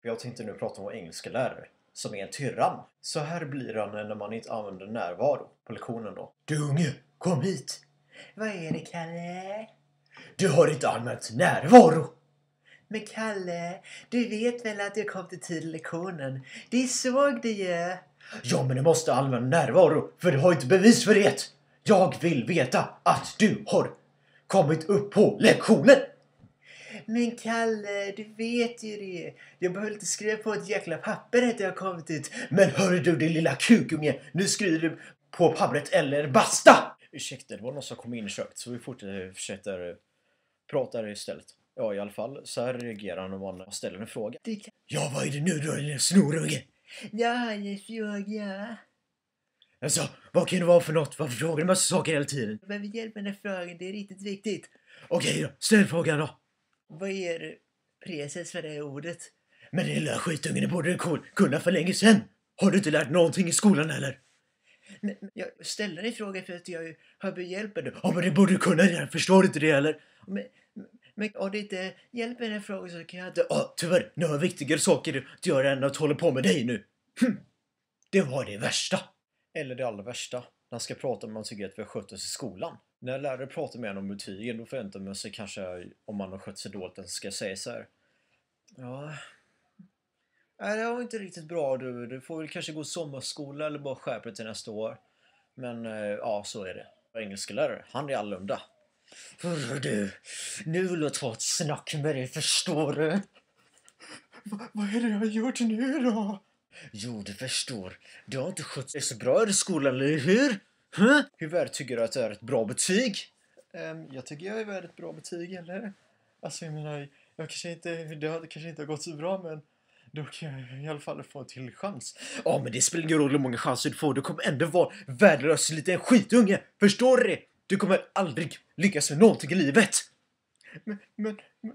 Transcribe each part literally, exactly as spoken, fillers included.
Jag tänkte nu prata om vår engelska lärare, som är en tyrann. Så här blir han när man inte använder närvaro på lektionen då. Du unge, kom hit! Vad är det, Kalle? Du har inte använt närvaro! Men Kalle, du vet väl att jag kom till tid i lektionen? Det såg du ju! Ja, men du måste använda närvaro, för du har inte bevis för det! Jag vill veta att du har kommit upp på lektionen! Men Kalle, du vet ju det. Jag behöver inte skriva på ett jäkla papper att jag har kommit dit. Men hör du din lilla kukunge, nu skriver du på pappret eller basta! Ursäkta, det var någon som kom in i köket, så vi fortsätter prata istället. Ja, i alla fall så här reagerar han när man ställer en fråga. Ja, vad är det nu då, din snorunge? Jag har en fråga. Alltså, vad kan det vara för något? Varför frågar du massa saker hela tiden? Jag behöver hjälp med den här frågan, det är riktigt viktigt. Okej då, ställ frågan då. Vad är precis för det ordet? Men den lilla skitungen, det borde du kunna för länge sedan. Har du inte lärt någonting i skolan eller? Men jag ställer dig frågan för att jag har hjälp med det. Ja, men det borde du kunna göra, förstår du inte det eller? Men, men om det inte hjälper den här frågan så kan jag inte... Ja, tyvärr, nu har viktigare saker att göra än att hålla på med dig nu. Hm. Det var det värsta. Eller det allra värsta. Han ska prata om man tycker att vi har skött oss i skolan. När lärare pratar med en om betygen, då förväntar man sig kanske om man har skött sig dåligt att ska säga så här. Ja... Nej, det var inte riktigt bra du. Du får väl kanske gå sommarskola eller bara skärpa dig till nästa år. Men ja, så är det. Engelska lärare, han är allunda. Hörru du, nu vill jag ta ett snack med dig, förstår du? Va, vad är det jag har gjort nu då? Jo, du förstår. Du har inte skött dig så bra i skolan, eller hur? Huh? Hur värd tycker du att det är ett bra betyg? Um, jag tycker jag är värd ett bra betyg, eller? Alltså, jag menar, jag kanske inte, det hade kanske inte gått så bra, men då kan jag i alla fall få en till chans. Ja, men det spelar ingen roll hur många chanser du får. Du kommer ändå vara värdelös liten skitunge. Förstår du det? Du kommer aldrig lyckas med någonting i livet. Men, men, men,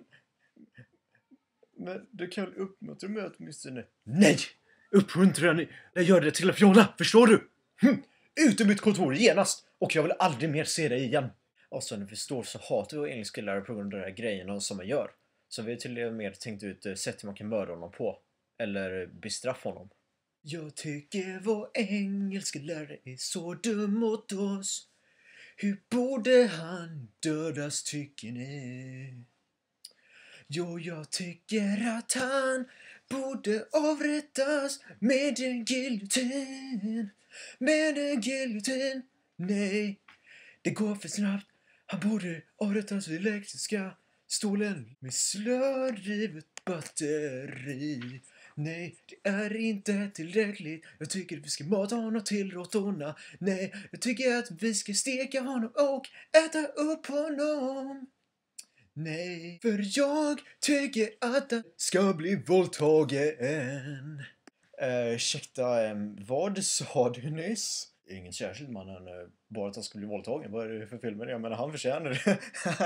men du kan väl uppmuntra mig åtminstone? Nej! Uppmuntra dig. Jag gör det till att fjona. Förstår du? Hm. Ut ur mitt kontor genast. Och jag vill aldrig mer se dig igen. Och så ni förstår så hatar vi engelska lärare på grund av de här grejerna som man gör. Så vi har till och med tänkt ut sätt hur man kan mörda honom på. Eller bestraffa honom. Jag tycker vår engelska lärare är så dum mot oss. Hur borde han dödas tycker ni? Jo, jag tycker att han borde avrättas med en giljotin. Med en giljotin. Nej, det går för snabbt. Han borde avrättas vid elektriska stolen med slörivet batteri. Nej, det är inte tillräckligt. Jag tycker att vi ska mata honom till råttorna. Nej, jag tycker att vi ska steka honom och äta upp honom. Nej, för jag tycker att han ska bli våldtagen. Uh, ursäkta, um, vad sa du nyss? Ingen särskild mannen, uh, bara att han ska bli våldtagen. Vad är det för filmer? Jag menar, han förtjänar det.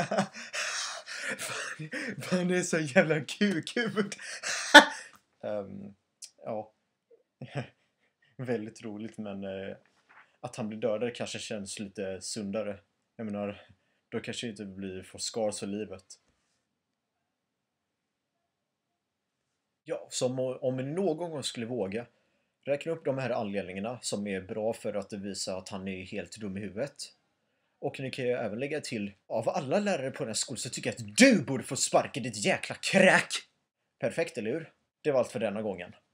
Han är så jävla kukhuvud. um, ja. Väldigt roligt, men uh, att han blir dödad kanske känns lite sundare. Jag menar, då kanske inte blir för skars för livet. Ja, som om ni någon gång skulle våga räkna upp de här anledningarna som är bra för att visa att han är helt dum i huvudet. Och ni kan ju även lägga till, av alla lärare på den här skolan så tycker jag att du borde få sparka ditt jäkla kräk. Perfekt, eller hur? Det var allt för denna gången.